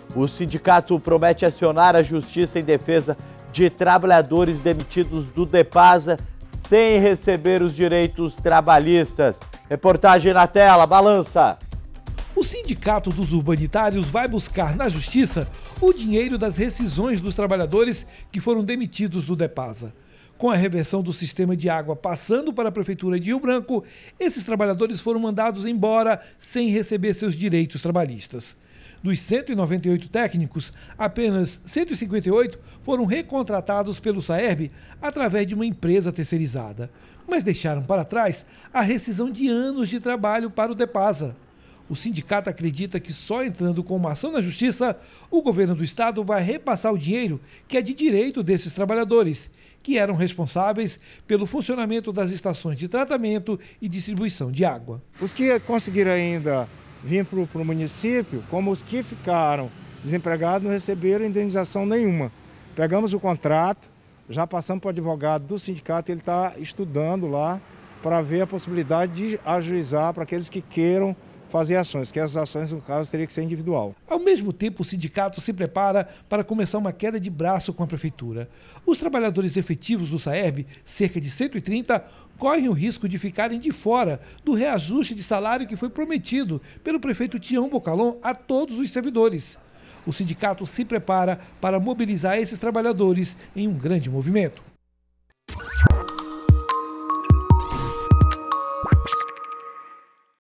O sindicato promete acionar a justiça em defesa de trabalhadores demitidos do Depasa sem receber os direitos trabalhistas. Reportagem na tela, balança. O Sindicato dos Urbanitários vai buscar na Justiça o dinheiro das rescisões dos trabalhadores que foram demitidos do Depasa. Com a reversão do sistema de água passando para a Prefeitura de Rio Branco, esses trabalhadores foram mandados embora sem receber seus direitos trabalhistas. Dos 198 técnicos, apenas 158 foram recontratados pelo Saerb através de uma empresa terceirizada, mas deixaram para trás a rescisão de anos de trabalho para o Depasa. O sindicato acredita que só entrando com uma ação na Justiça, o governo do estado vai repassar o dinheiro que é de direito desses trabalhadores, que eram responsáveis pelo funcionamento das estações de tratamento e distribuição de água. Os que conseguiram ainda vir para o município, como os que ficaram desempregados, não receberam indenização nenhuma. Pegamos o contrato, já passamos para o advogado do sindicato, ele está estudando lá para ver a possibilidade de ajuizar para aqueles que queiram fazer ações, que as ações, no caso, teriam que ser individual. Ao mesmo tempo, o sindicato se prepara para começar uma queda de braço com a prefeitura. Os trabalhadores efetivos do Saerb, cerca de 130, correm o risco de ficarem de fora do reajuste de salário que foi prometido pelo prefeito Tião Bocalon a todos os servidores. O sindicato se prepara para mobilizar esses trabalhadores em um grande movimento.